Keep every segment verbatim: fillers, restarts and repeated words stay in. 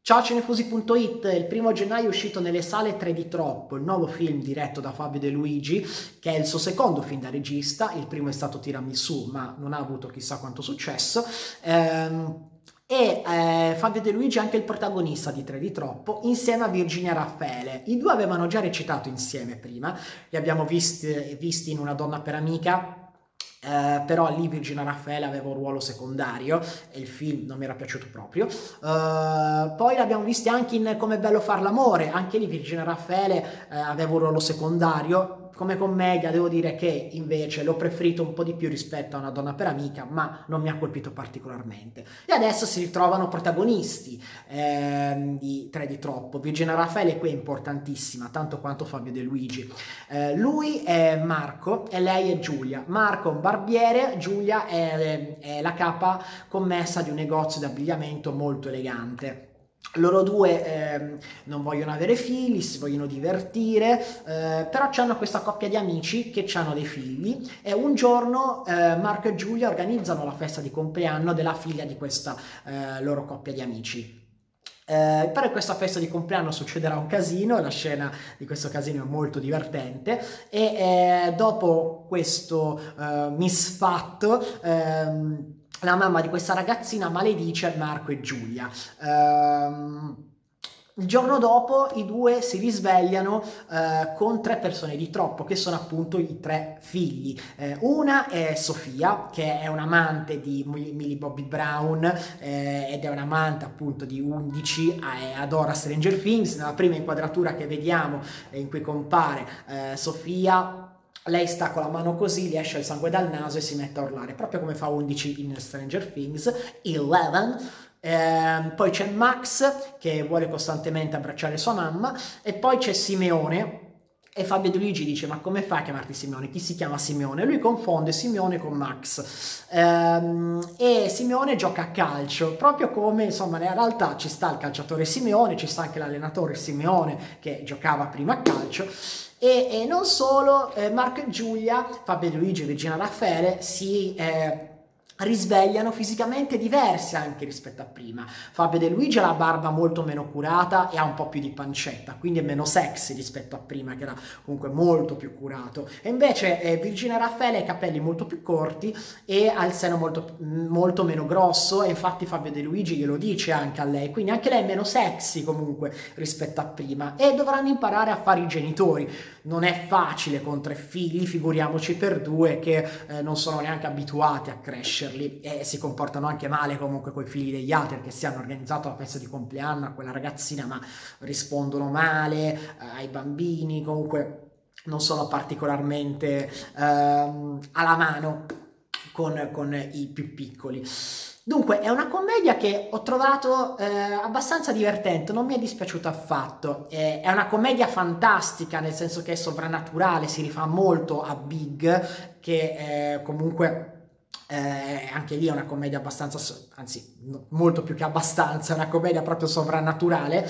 Ciao Cinefusi punto it, il primo gennaio è uscito nelle sale tre di Troppo, il nuovo film diretto da Fabio De Luigi, che è il suo secondo film da regista. Il primo è stato Tiramisù, ma non ha avuto chissà quanto successo. Ehm, e eh, Fabio De Luigi è anche il protagonista di Tre di Troppo, insieme a Virginia Raffaele. I due avevano già recitato insieme prima, li abbiamo visti, visti in Una donna per amica. Uh, però lì Virginia Raffaele aveva un ruolo secondario e il film non mi era piaciuto proprio. Uh, poi l'abbiamo visti anche in Come bello far l'amore, anche lì Virginia Raffaele uh, aveva un ruolo secondario. Come commedia devo dire che invece l'ho preferito un po' di più rispetto a Una donna per amica, ma non mi ha colpito particolarmente. E adesso si ritrovano protagonisti eh, di Tre di Troppo. Virginia Raffaele qui è importantissima, tanto quanto Fabio De Luigi. Eh, lui è Marco e lei è Giulia. Marco è un barbiere, Giulia è, è la capa commessa di un negozio di abbigliamento molto elegante. Loro due eh, non vogliono avere figli, si vogliono divertire, eh, però hanno questa coppia di amici che hanno dei figli e un giorno eh, Marco e Giulia organizzano la festa di compleanno della figlia di questa eh, loro coppia di amici. Eh, per questa festa di compleanno succederà un casino, la scena di questo casino è molto divertente e eh, dopo questo eh, misfatto ehm, la mamma di questa ragazzina maledice Marco e Giulia. Ehm, il giorno dopo i due si risvegliano eh, con tre persone di troppo, che sono appunto i tre figli. Eh, una è Sofia, che è un'amante di Millie Bobby Brown eh, ed è un'amante appunto di undici e adora Stranger Things. Nella prima inquadratura che vediamo eh, in cui compare eh, Sofia, lei sta con la mano così, gli esce il sangue dal naso e si mette a urlare, proprio come fa undici in Stranger Things. undici. Eh, poi c'è Max che vuole costantemente abbracciare sua mamma e poi c'è Simeone. E Fabio De Luigi dice: ma come fai a chiamarti Simeone? Chi si chiama Simeone? Lui confonde Simeone con Max. Ehm, e Simeone gioca a calcio, proprio come insomma nella realtà ci sta il calciatore Simeone, ci sta anche l'allenatore Simeone che giocava prima a calcio. E, e non solo, eh, Marco e Giulia, Fabio De Luigi e Virginia Raffaele si eh, risvegliano fisicamente diversi anche rispetto a prima. Fabio De Luigi ha la barba molto meno curata e ha un po' più di pancetta, quindi è meno sexy rispetto a prima che era comunque molto più curato. E invece eh, Virginia Raffaele ha i capelli molto più corti e ha il seno molto, molto meno grosso, e infatti Fabio De Luigi glielo dice anche a lei, quindi anche lei è meno sexy comunque rispetto a prima, e dovranno imparare a fare i genitori. Non è facile con tre figli, figuriamoci per due che eh, non sono neanche abituati a crescerli e si comportano anche male comunque con i figli degli altri, perché si hanno organizzato la festa di compleanno a quella ragazzina ma rispondono male eh, ai bambini, comunque non sono particolarmente ehm, alla mano con, con i più piccoli. Dunque è una commedia che ho trovato eh, abbastanza divertente, non mi è dispiaciuta affatto. Eh, è una commedia fantastica, nel senso che è sovrannaturale, si rifà molto a Big, che eh, comunque eh, anche lì è una commedia abbastanza, anzi no, molto più che abbastanza, è una commedia proprio sovrannaturale.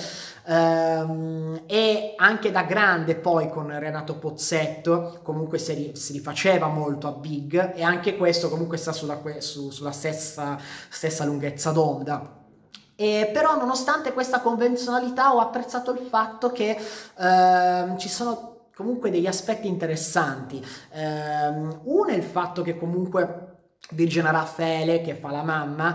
Ehm, e anche da grande poi con Renato Pozzetto comunque si, si rifaceva molto a Big, e anche questo comunque sta sulla, su, sulla stessa, stessa lunghezza d'onda. E però nonostante questa convenzionalità ho apprezzato il fatto che ehm, ci sono comunque degli aspetti interessanti. Ehm, uno è il fatto che comunque Virginia Raffaele, che fa la mamma,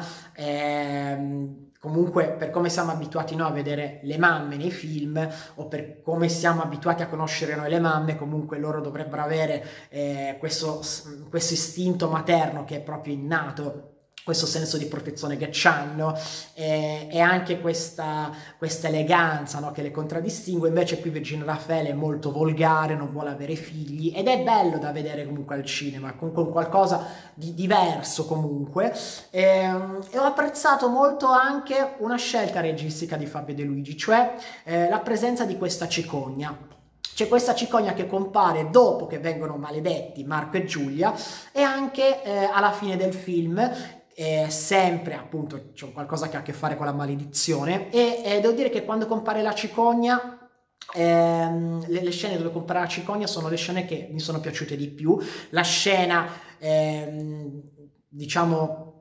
ehm, comunque per come siamo abituati noi a vedere le mamme nei film, o per come siamo abituati a conoscere noi le mamme, comunque loro dovrebbero avere eh, questo, questo istinto materno che è proprio innato, questo senso di protezione che hanno, eh, e anche questa, questa eleganza, no, che le contraddistingue. Invece qui Virginia Raffaele è molto volgare, non vuole avere figli, ed è bello da vedere comunque al cinema, con, con qualcosa di diverso comunque. E, e ho apprezzato molto anche una scelta registica di Fabio De Luigi, cioè eh, la presenza di questa cicogna. C'è questa cicogna che compare dopo che vengono maledetti Marco e Giulia, e anche eh, alla fine del film. Eh, sempre appunto c'è qualcosa che ha a che fare con la maledizione, e eh, devo dire che quando compare la cicogna, ehm, le, le scene dove compare la cicogna sono le scene che mi sono piaciute di più. La scena ehm, diciamo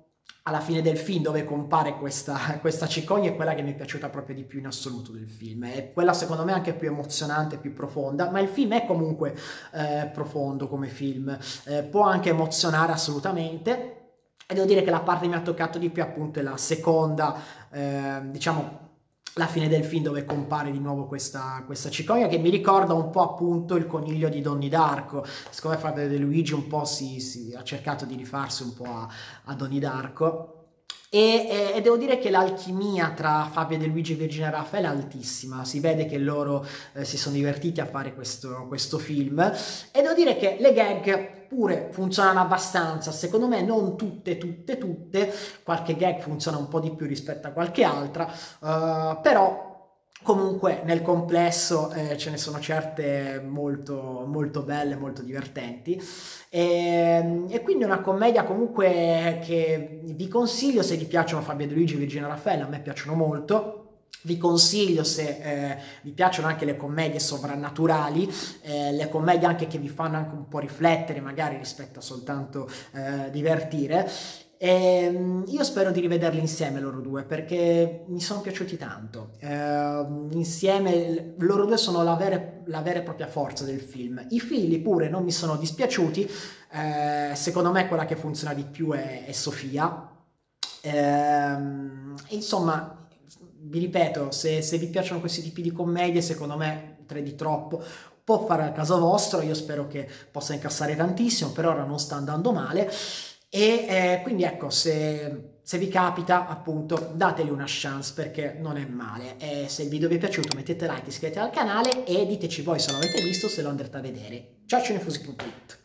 alla fine del film, dove compare questa, questa cicogna, è quella che mi è piaciuta proprio di più in assoluto del film. È quella secondo me anche più emozionante, più profonda, ma il film è comunque eh, profondo come film, eh, può anche emozionare assolutamente. E devo dire che la parte che mi ha toccato di più appunto è la seconda, eh, diciamo, la fine del film, dove compare di nuovo questa, questa cicogna, che mi ricorda un po' appunto il coniglio di Donnie Darko. Secondo me Fabio De Luigi un po' si, si ha cercato di rifarsi un po' a, a Donnie Darko. E, e, e devo dire che l'alchimia tra Fabio De Luigi e Virginia Raffaele è altissima, si vede che loro eh, si sono divertiti a fare questo, questo film, e devo dire che le gag pure funzionano abbastanza, secondo me non tutte, tutte, tutte, qualche gag funziona un po' di più rispetto a qualche altra, uh, però comunque nel complesso eh, ce ne sono certe molto, molto belle, molto divertenti. E, e quindi una commedia comunque che vi consiglio se vi piacciono Fabio De Luigi e Virginia Raffaele, a me piacciono molto. Vi consiglio, se eh, vi piacciono anche le commedie sovrannaturali, eh, le commedie anche che vi fanno anche un po' riflettere magari rispetto a soltanto eh, divertire. E io spero di rivederli insieme loro due, perché mi sono piaciuti tanto. Eh, insieme loro due sono la vera, la vera e propria forza del film. I figli pure non mi sono dispiaciuti, eh, secondo me quella che funziona di più è, è Sofia. Eh, insomma, vi ripeto, se, se vi piacciono questi tipi di commedie, secondo me tre di troppo può fare al caso vostro. Io spero che possa incassare tantissimo, per ora non sta andando male. E eh, quindi ecco, se, se vi capita, appunto, dateli una chance, perché non è male. E se il video vi è piaciuto, mettete like, iscrivetevi al canale e diteci voi se l'avete visto, se lo andrete a vedere. Ciao cinefusi punto it.